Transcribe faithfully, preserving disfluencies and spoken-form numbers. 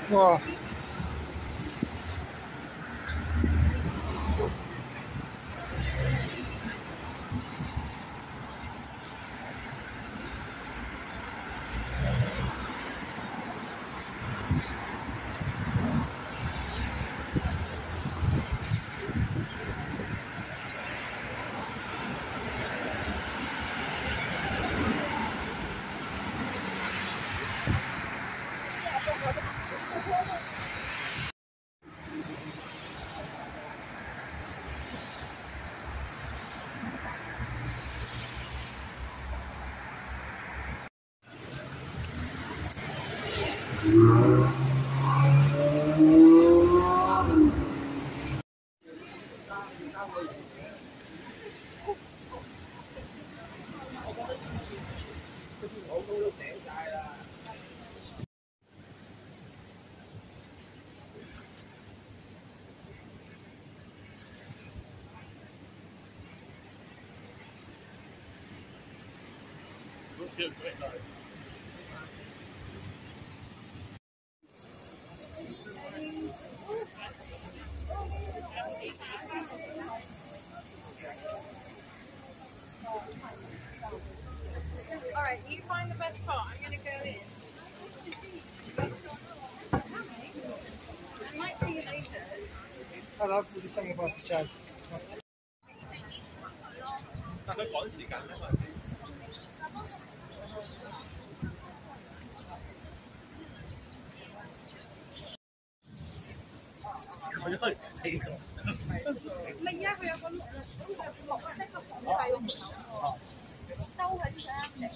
哇！ All right, you find the best spot. I'm going to go in. I might see you later. Hello，富士山嘅發展。 但佢趕時間啊嘛。佢都係睇㗎。 唔係啊，佢有個綠綠色嘅防曬用手，兜喺上嚟。